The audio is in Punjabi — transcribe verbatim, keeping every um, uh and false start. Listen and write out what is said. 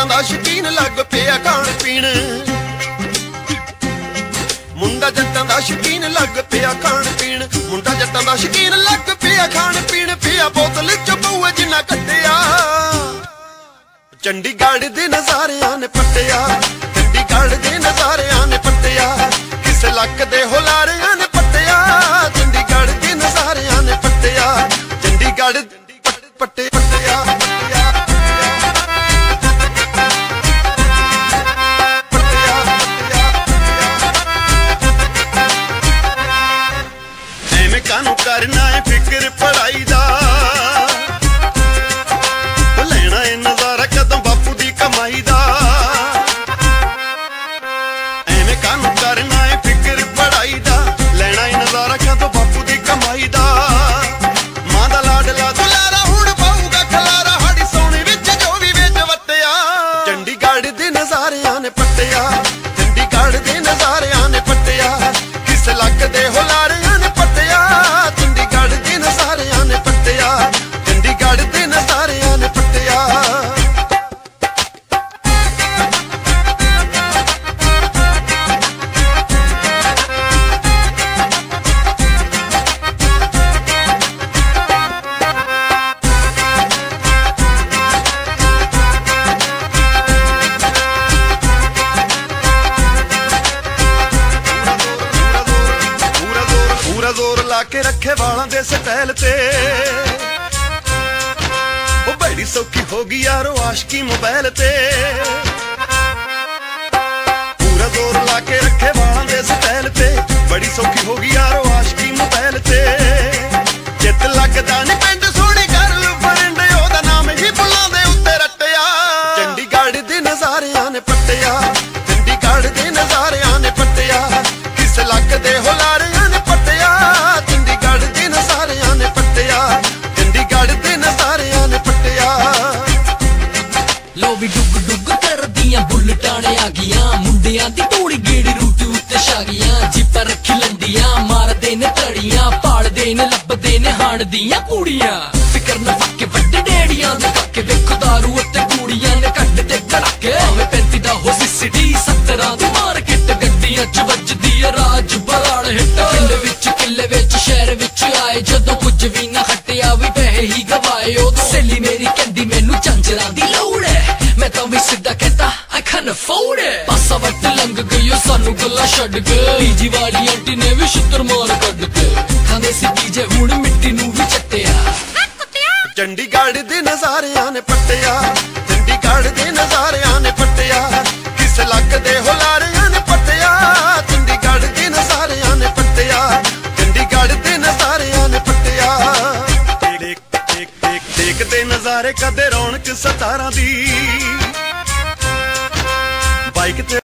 ਜੱਟਾਂ ਦਾ ਸ਼ੌਕੀਨ ਲੱਗ ਪਿਆ ਖਾਣ ਪੀਣ ਮੁੰਡਾ ਜੱਟਾਂ ਦਾ ਸ਼ੌਕੀਨ ਲੱਗ ਪਿਆ ਖਾਣ ਪੀਣ ਮੁੰਡਾ ਜੱਟਾਂ ਦਾ ਸ਼ੌਕੀਨ ਲੱਗ ਪਿਆ ਖਾਣ ਪੀਣ ਪਿਆ ਬੋਤਲ ਚ ਪਊਆ ਜਿੰਨਾ ਕੱਟਿਆ ਚੰਡੀਗੜ੍ਹ ਦੇ ਨਜ਼ਾਰਿਆਂ ਨੇ ਪੱਟਿਆ ਚੰਡੀਗੜ੍ਹ ਦੇ ਨਜ਼ਾਰਿਆਂ ਨੇ ਪੱਟਿਆ ਕਿਸ ਲੱਕ ਦੇ ਹੁਲਾਰਿਆਂ ਨੇ ਪੱਟਿਆ ਚੰਡੀਗੜ੍ਹ ਦੇ ਨਜ਼ਾਰਿਆਂ ਨੇ ਪੱਟਿਆ ਚੰਡੀਗੜ੍ਹ ਪੱਟੇ ਪੱਟਿਆ ਐਵੇਂ ਕਾਹਨੂੰ ਕਰਨਾ ਏ ਫਿਕਰ ਪੜਾਈ ਦਾ ਲੈਣਾ ਏ ਨਜ਼ਾਰਾ ਕਦੋਂ ਬਾਪੂ ਦੀ ਕਮਾਈ ਦਾ ਐਵੇਂ ਕਾਹਨੂੰ ਕਰਨਾ ਏ ਫਿਕਰ ਪੜਾਈ ਦਾ ਲੈਣਾ ਏ ਨਜ਼ਾਰਾ ਕਦੋਂ ਬਾਪੂ ਦੀ ਕਮਾਈ ਦਾ ਮਾਂ ਦਾ ਲਾਡਲਾ ਦੁਲਾਰਾ ਹੁਣ ਪਾਊਗਾ ਖਲਾਰਾ ਸਾਡੀ ਸੋਹਣੀ ਵਿੱਚ ਜੋ ਵੀ ਵਿੱਚ ਵਟਿਆ ਚੰਡੀਗੜ੍ਹ ਦੇ ਨਜ਼ਾਰਿਆਂ ਨੇ ਪੱਟਿਆ ਚੰਡੀਗੜ੍ਹ ਦੇ ਨਜ਼ਾਰਿਆਂ ਨੇ ਪੱਟਿਆ ਕਿਸ ਲੱਕ ਦੇ ਹੁਲਾਰਿਆਂ ਨੇ ਪੱਟਿਆ ਚੰਡੀਗੜ੍ਹ ਦੇ ਨਜ਼ਾਰਿਆਂ ਨੇ ਪੱਟਿਆ ਚੰਡੀਗੜ੍ਹ ਦੇ ਨਜ਼ਾਰਿਆਂ ਨੇ ਪੱਟਿਆ ਜ਼ੋਰ ਲਾ ਕੇ ਰੱਖੇ ਵਾਲਾਂ ਦੇ ਸਟਾਈਲ ਤੇ ਉਹ ਬੜੀ ਸੌਖੀ ਹੋ ਗਈ ਯਾਰੋ ਆਸ਼ਕੀ ਮੋਬਾਈਲ ਤੇ ਪੂਰਾ ਜ਼ੋਰ ਲਾ ਕੇ ਰੱਖੇ ਵਾਲਾਂ ਦੇ ਸਟਾਈਲ ਤੇ ਬੜੀ ਸੌਖੀ ਹੋ ਗਈ ਯਾਰੋ ਆਸ਼ਕੀ ਮੋਬਾਈਲ ਤੇ ਚਿੱਤ ਲੱਗਦਾ ਨੀ ਪਿੰਡ ਸੋਹਣੀ ਗਰਲ ਫਰੈਂਡ ਉਹਦਾ ਨਾਮ ਹੀ ਬੁੱਲਾਂ ਦੇ ਉੱਤੇ ਰੱਟਿਆ ਚੰਡੀਗੜ੍ਹ ਦੇ ਨਜ਼ਾਰਿਆਂ ਨੇ ਪੱਟਿਆ ਚੰਡੀਗੜ੍ਹ ਦੇ ਨਜ਼ਾਰਿਆਂ ਨੇ ਪੱਟਿਆ ਕਿਸ ਲੱਕ ਦੇ ਹੁਲਾਰਿਆਂ ਨੇ ਪੱਟਿਆ ਚੰਡੀਗੜ੍ਹ ਦੇ ਨਜ਼ਾਰਿਆਂ ਨੇ ਪੱਟਿਆ ਚੰਡੀਗੜ੍ਹ ਦੇ ਨਜ਼ਾਰਿਆਂ ਨੇ ਪੱਟਿਆ ਲੋ ਵੀ ਡੁੱਗ ਡੁੱਗ ਕਰਦੀਆਂ ਬੁੱਲਟਾਂ ਆ ਗਈਆਂ ਮੁੰਡਿਆਂ ਦੀ ਟੋਲੀ ਗੇੜੀ ਰੂਟ ਉੱਤੇ ਛਾ ਗਈਆਂ ਜਿੱਪਾਂ ਰੱਖੀ ਲੰਡੀਆਂ ਮਾਰਦੇ ਨੇ ਤੜੀਆਂ ਪਾਲਦੇ ਨੇ ਲੱਭਦੇ ਨੇ ਹਾਣ ਦੀਆਂ ਕੁੜੀਆਂ ਫਿਕਰ ਨਾ ਫੱਕੇ ਵੱਡੇ ਡੇੜੀਆਂ ਦੇ ਕਾਕੇ ਵੇਖੋ ਦਾਰੂ ਅਤੇ ਕੁੜੀਆਂ ਨੇ ਕੱਢ ਤੇ ਕੜਾਕੇ ਐਵੇਂ ਪੈਂਤੀ ਦਾ ਹੋ ਸਿਸਟੀ ਸੱਤਰਾਂ ਦੀ ਮਾਰਕੀਟ ਗੱਡੀਆਂ ਚ ਵੱਜਦੀ ਆ ਰਾਜ ਬਰਾੜ ਹਿੱਟ ਪਿੰਡ ਵਿੱਚ ਕਿੱਲੇ ਵਿੱਚ ਸ਼ਹਿਰ ਵਿੱਚ ਆਏ ਜਦੋਂ ਕੁਝ ਵੀ ਨਾ ਹਟਿਆ ਵੀ ਪੈਸੇ ਹੀ ਗਵਾਏ ਉਦੋਂ ਸਹੇਲੀ ਮੇਰੀ ਕਹਿੰਦੀ ਮੈਨੂੰ ਝਾਂਜਰਾਂ ਦੀ ਲੋੜ ਹੈ ਮੈਂ ਤਾਂ ਵੀ ਸਿੱਧਾ ਕਹਿੰਦਾ I can't afford it ਪਾਸਾ ਵੱਟ ਲੰਘ ਗਈਓ ਸਾਨੂੰ ਗੱਲਾਂ ਛੱਡ ਕੇ ਪੀਜੀ ਵਾਲੀ ਆਂਟੀ ਨੇ ਵੀ ਛਿੱਤਰ ਮਾਰ ਕੱਢ ਕੇ ਖਾਂਦੇ ਸੀ ਪੀਜੇ ਹੁਣ ਮਿੱਟੀ ਨੂੰ ਵੀ ਚੱਟਿਆ ਚੰਡੀਗੜ੍ਹ ਦੇ ਨਜ਼ਾਰਿਆਂ ਨੇ ਪੱਟਿਆ ਚੰਡੀਗੜ੍ਹ ਦੇ ਨਜ਼ਾਰਿਆਂ ਨੇ ਪੱਟਿਆ ਕਿਸ ਲੱਕ ਦੇ ਹੁਲਾਰਿਆਂ ਨੇ ਪੱਟਿਆ ਚੰਡੀਗੜ੍ਹ ਦੇ ਨਜ਼ਾਰਿਆਂ ਨੇ ਪੱਟਿਆ ਚੰਡੀਗੜ੍ਹ ਦੇ ਨਜ਼ਾਰਿਆਂ ਨੇ ਪੱਟਿਆ ਦੇਖ ਦੇਖ ਦੇਖ ਦੇਖਦੇ ਨਜ਼ਾਰੇ ਕਦੇ ਰੌਣਕ ਸਤਾਰਾਂ ਦੀ ਬਾਈਕ ਤੇ